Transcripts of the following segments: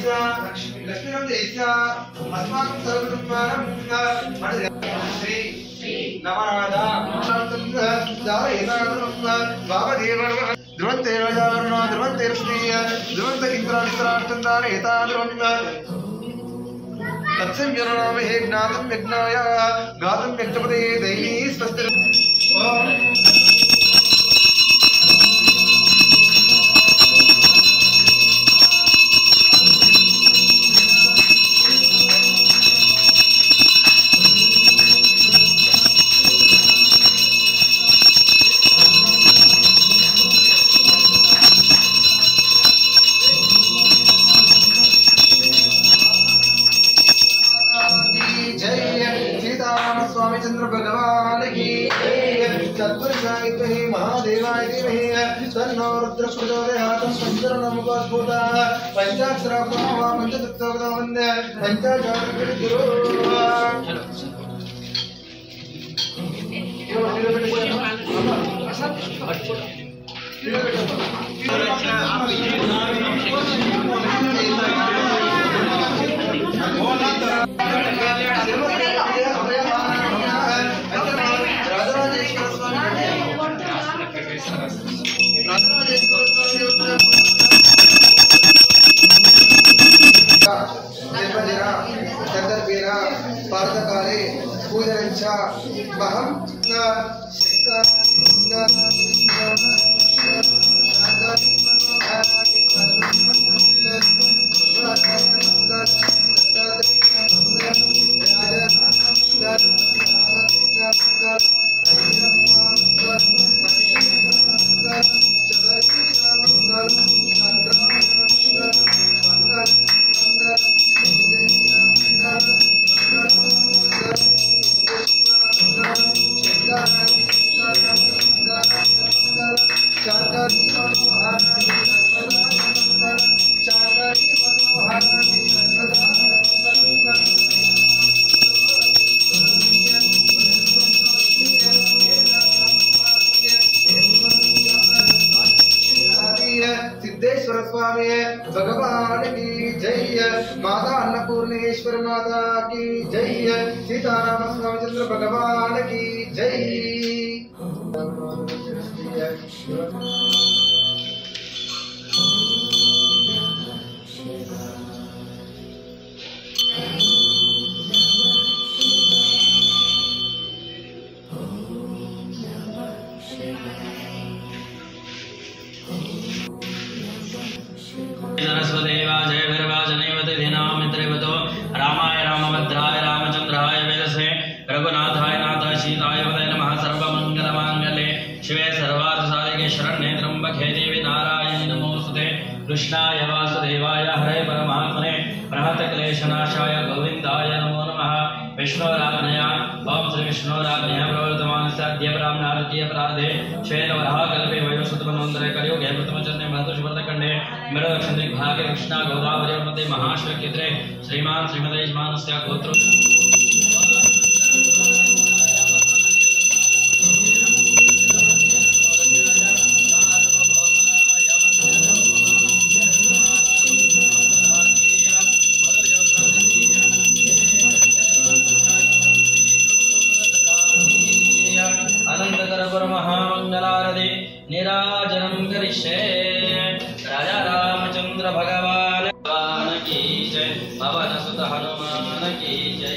तत्संजननामहे ज्ञातं यज्ञाय गातं यज्ञपदे दैवी स्वस्ति महादेवाय धीमहि तन्नो रुद्रः प्रचोदयात् पंचरणमुपस्फुटः पंचाक्षरप्रणव पंचतत्त्वगतो वन्दे पंचाचार्यगुरु चंद्रबीरा पार्थकाले पूजनञ्च महं सिद्धेश्वर स्वामी भगवान की जय। माता अन्नपूर्णेश्वर माता की जय। सीताराम स्वामीचंद्र भगवान की जय। सरस्वदेवाजय भैरवाजनैवते धिनामित्रेवतो रामाय रामभद्राय रामचंद्राय वेदसे रघुनाथाय नाथाय सीताय वदे नमः। सर्वमंगलमांगल्ये शिवे सर्वार्थसाधिके शरण्ये त्र्यंबके देवी नारायणी नमोस्तुते। कृष्णाय वासुदेवाय हरे परमात्मने प्रणतक्लेशनाशाय गोविन्दाय नमो नमः। विष्णुराज्ञया ओम श्री विष्णुराज्ञया प्रवर्तमानस्य अद्य ब्राह्मणार्घ्यपराधे श्वेतवराहकल्पे वयोसुतमन्वन्तरे कलियुगे प्रथमचन्द्रे महतोषवर्तखण्डे मृदक्षिणदिग्भागे कृष्णा गोदावरी मध्ये महाश्वेक्षेत्रे श्रीमान् श्रीमते यजमानस्य गोत्रो निराजनं करिष्ये। राजा रामचंद्र भगवान की जय। पवन सुत हनुमान की जय।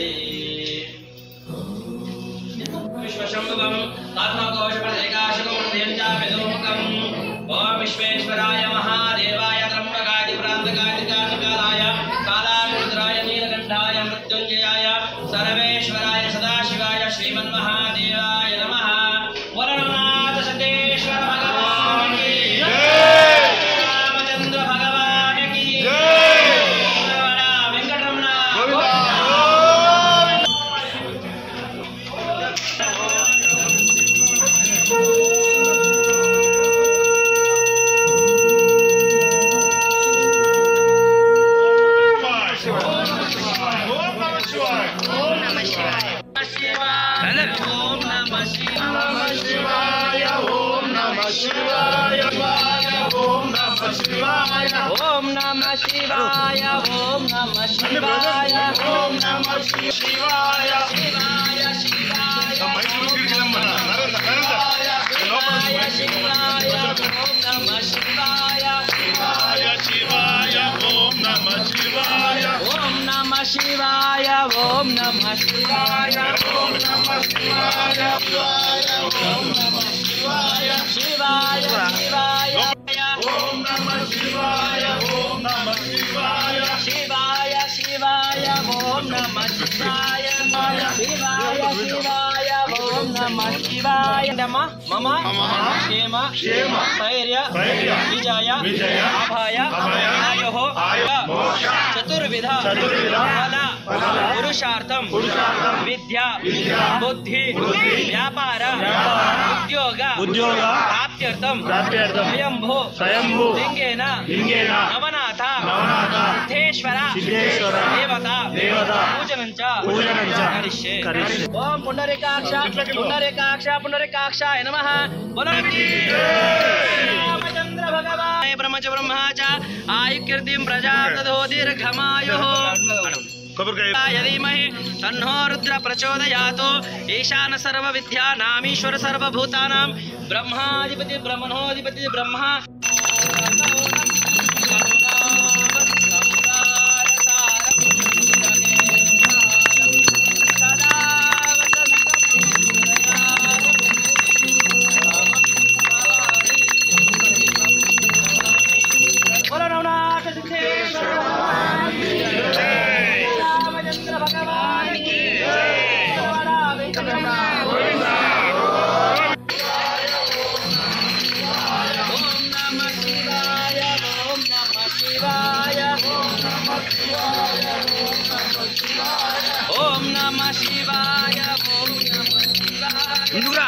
विश्वशंभुवं तात्मकोशप्रदेकाशकं देवचापितुमुखं ओम विश्वेश्वराय महादेवाय त्र्यंबकाय प्रान्तकाय कालाय कालाग्निरुद्राय नीलकण्ठाय मृत्युञ्जयाय सर्वेश्वराय सदाशिवाय श्रीमन्महादेवाय नमः। वरनाथ सतेश्वर भगवान की जय। रामचंद्र भगवान की जय। वेंकटरमण शिवाय ओम नमः शिवाय ओम नमः ఓం నమః శివాయ ఓం నమః శివాయ ఓం నమః శివాయ శివాయ శివాయ శివాయ ఓం నమః శివాయ శివాయ శివాయ ఓం నమః శివాయ ఓం నమః శివాయ ఓం నమః శివాయ ఓం నమః శివాయ ఓం నమః శివాయ శివాయ శివాయ ఓం నమః శివాయ ఓం నమః శివాయ శివాయ శివాయ ఓం నమః శివాయ శివాయ శివాయ ఓం నమః శివాయ మమ క్షేమ స్థైర్య విజయ అభయ ఆయోః చతుర్విధ ఫల పురుషార్థం విద్య బుద్ధి వ్యాపార ఉద్యోగ ప్రాప్త్యర్థం స్వయంభూ లింగేన నవనాథ సిద్ధేశ్వర దేవత పూజనంచ కరిష్యే ఓం పుండరీకాక్ష పుండరీకాక్షాయ నమః రామచంద్ర భగవాన్ బ్రహ్మచ బ్రహ్మచ ఆయుకీర్తిం ప్రజాదదో దీర్ఘమాయుః యదీమహి తన్నో రుద్ర ప్రచోదయాత్ ఈశాన సర్వ విద్యానామీశ్వర సర్వభూతానాం బ్రహ్మాధిపతి బ్రహ్మణోధిపతి బ్రహ్మ ఓం నమః శివాయ ఓం నమః శివాయ ముందురా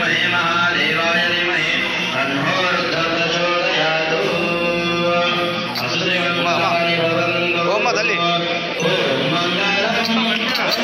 विद्महे महादेवाय धीमहि तन्नो रुद्रः प्रचोदयात्। वसुदेवकुमाराणि भवन्तु। ఓం తల్లి ఓం మంగళం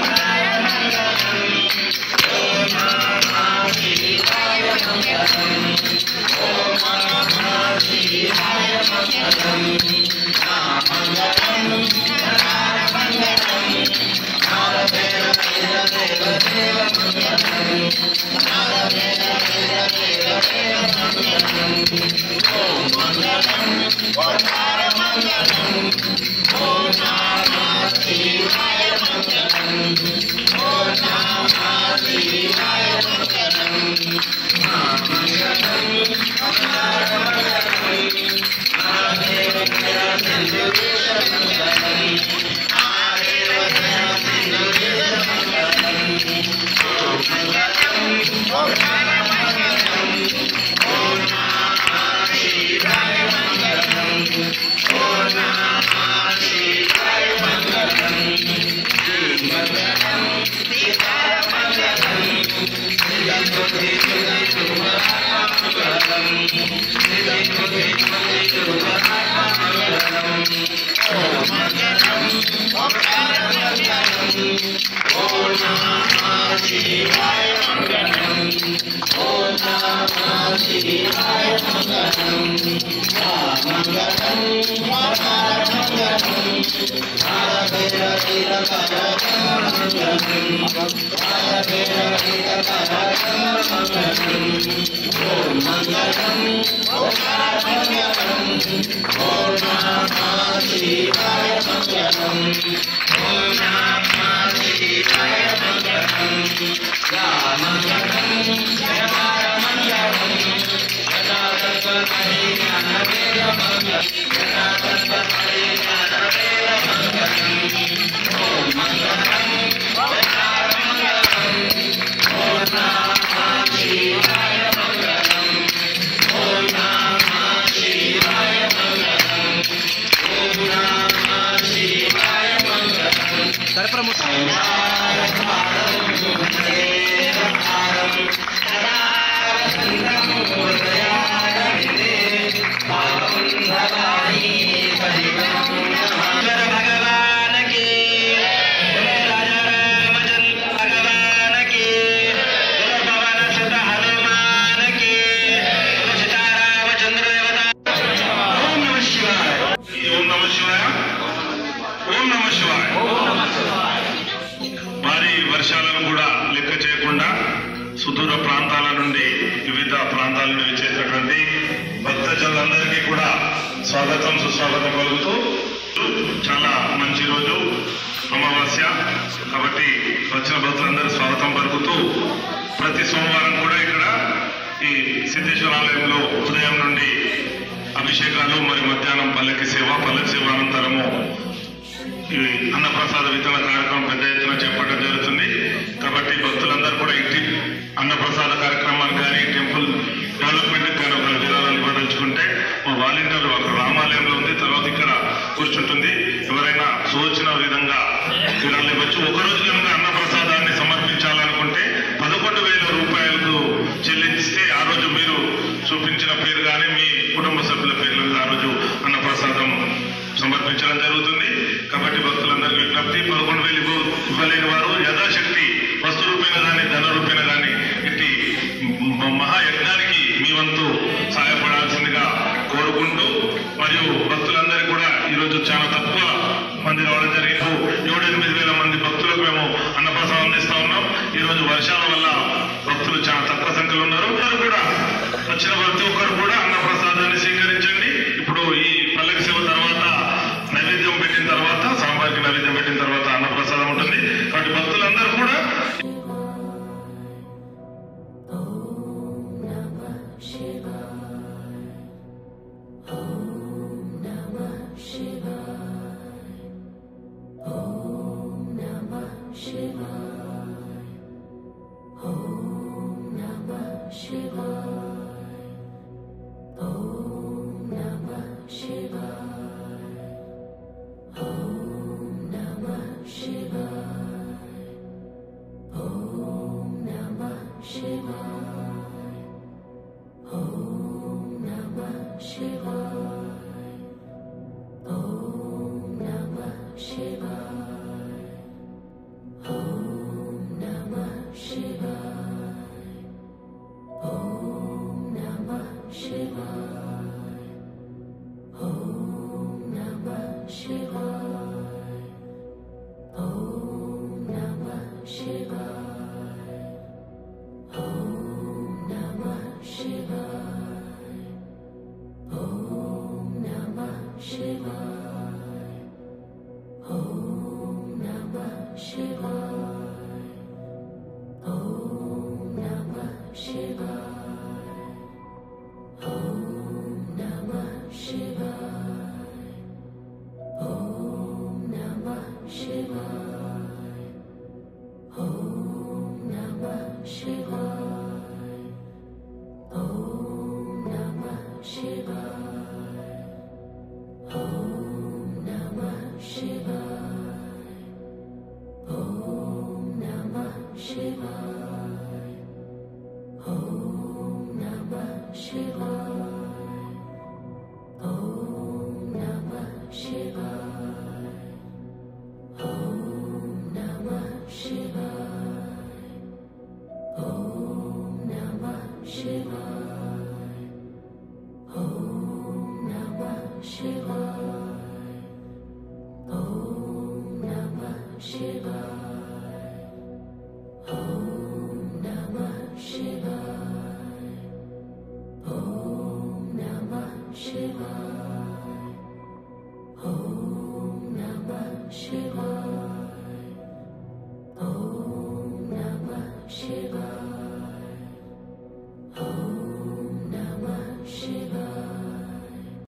వర్షాలను కూడా లెక్క చేయకుండా సుదూర ప్రాంతాల నుండి వివిధ ప్రాంతాల నుండి వచ్చేటటువంటి భక్తజనులందరికీ కూడా స్వాగతం సుస్వాగతం పలుకుతూ చాలా మంచి రోజు అమావాస్య కాబట్టి వచ్చిన భక్తులందరూ స్వాగతం పలుకుతూ ప్రతి సోమవారం కూడా ఇక్కడ ఈ సిద్ధేశ్వర ఆలయంలో ఉదయం నుండి అభిషేకాలు మరియు మధ్యాహ్నం పల్లకి సేవ అనంతరము ఈ అన్నప్రసాద వితరణ కార్యక్రమం పెద్ద ఎత్తున చేపట్టడం జరుగుతుంది. కాబట్టి భక్తులందరూ కూడా ఇంటి అన్నప్రసాద కార్యక్రమాలు కానీ టెంపుల్ డెవలప్మెంట్ కానీ ఒక విరాళాలు ఇవ్వదలుచుకుంటే మా వాలంటీర్లు అక్కడ రామాలయంలో ఉంది, తర్వాత ఇక్కడ కూర్చుంటుంది. ఎవరైనా సూచన విధంగా విరాళాలు ఇవ్వచ్చు. ఒకరోజు కనుక అన్నప్రసాదాన్ని సమర్పించాలనుకుంటే 11,000 రూపాయలకు చెల్లిస్తే ఆ రోజు మీరు చూపించిన పేరు కానీ మీ కుటుంబ సభ్యుల పేర్లు ఆ రోజు అన్నప్రసాదం సమర్పించడం జరుగుతుంది. కాబట్టి భక్తులందరికీ విజ్ఞప్తి, 11,000 ఇవ్వలేని వారు యథాశక్తి వస్తు రూపేణ కానీ ధన రూపేణ కానీ ఇట్టి మహాయజ్ఞానికి మీ వంతు సహాయపడాల్సిందిగా కోరుకుంటూ, మరియు భక్తులందరికీ కూడా ఈరోజు చాలా తక్కువ మంది రావడం జరిగింది. 7-8 మంది భక్తులకు మేము అన్నప్రసాదం అందిస్తా ఉన్నాం. ఈరోజు వర్షాల వల్ల భక్తులు చాలా తక్కువ సంఖ్యలో ఉన్నారు. కూడా వచ్చిన ప్రతి ఒక్కరు కూడా అన్నప్రసాదాన్ని స్వీకరించండి. ఇప్పుడు ఈ పల్లకి సేవ తర్వాత నైవేద్యం పెట్టిన తర్వాత, సాంబార్కి నైవేద్యం పెట్టిన తర్వాత అన్నప్రసాదం ఉంటుంది. కాబట్టి భక్తులందరూ కూడా Om Shiva.